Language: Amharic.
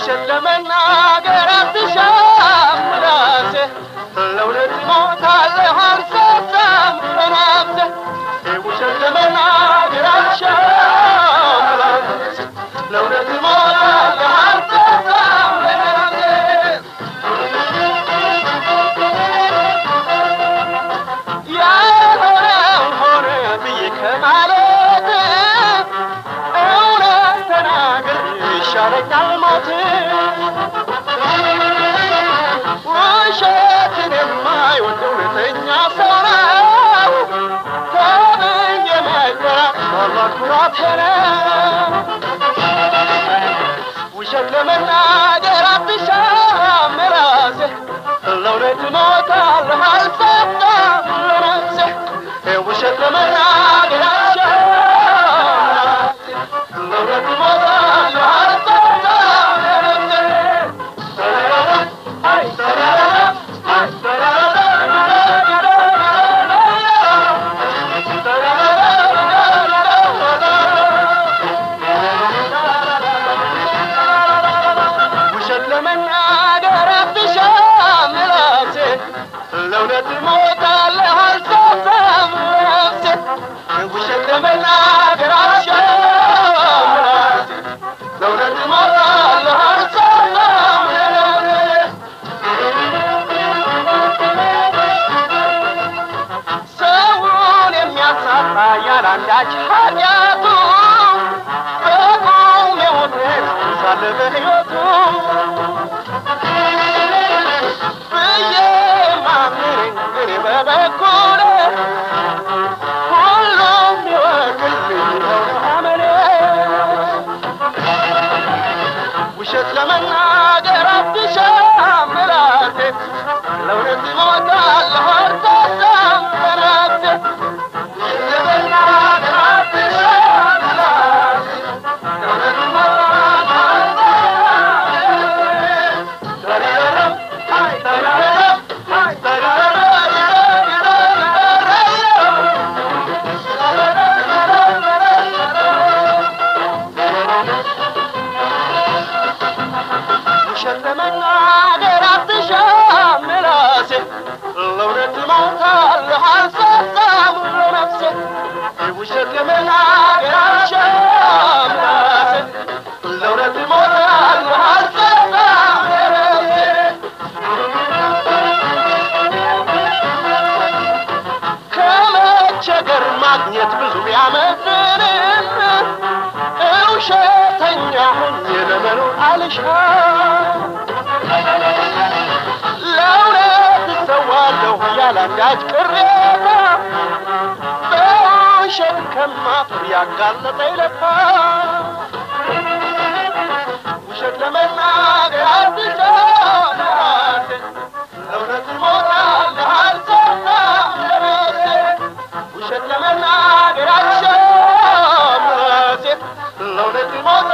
ውሸት ለመናገር አትሻም ራሴ ለእውነት እሞታለሁ አልሳሳም በነፍሴ ውሸት ለመናገር አትሻም ራሴ ለእውነት እሞታለሁ አልሳሳም በነፍሴ ያልሆነው ሆነ ብዬ ከማለት እውነት ተናግሬ ይሻለኛል ሞት ውሸትን የማይወድ እውነተኛ ሰው ነው ተብዬ መጠራት ታላቅ ኩራቴ ነው ውሸት ለመናገር አትሻም ራሴ ለእውነት እሞታለሁ አልሳሳም ለነፍሴ ውሸት ለመናገር አትሻም ራሴ ለእውነት እሞታለሁ አልሳሳም ለነፍሴ ውሸት ለመናገር አትሻም ራሴ ለእውነት እሞታለሁ አልሳሳም ለነፍሴ ውሸት ለመናገር አትሻም ራሴ ለእውነት እሞታለሁ አልሳሳም ለነፍሴ ሰውን የሚያሳጣ ያላንዳች ኃጢአቱ በቁም የሞተ ሳለ በሕይወቱ ብዬ ማምነኝ እኔ በበኩሌ ሁሉም ይወቅልኝ ነው አመኔ ውሸት ለመናገር አትሻም ራሴ ለእውነት እሞታለሁ አልሳሳም በነፍሴ ውሸት ለመናገር አትሻም ራሴ ለእውነት እሞታለሁ አልሳሳም ውሸት ለመናገር አትሻም ራሴ ለእውነት እሞታለሁ አልሳሳም ለነፍሴ ውሸት ለመናገር አትሻም ራሴ ለእውነት እሞታለሁ አልሳሳም ለነፍሴ ከመቸገር ማግኘት ብዙ ቢያመዝንም ውሸተኛ ሆኜ ለመኖር አልሻም ለእውነት እሰዋለሁ ያላንዳች ቅሬታ በውሸት ከማፍር ያጋለጠኝ ለታ ውሸት ለመናገር አትሻም ራሴ ለእውነት እሞታለሁ አልሳሳም ለነፍሴ ውሸት ለመናገር አትሻም ራሴ ለእውነት እሞታለሁ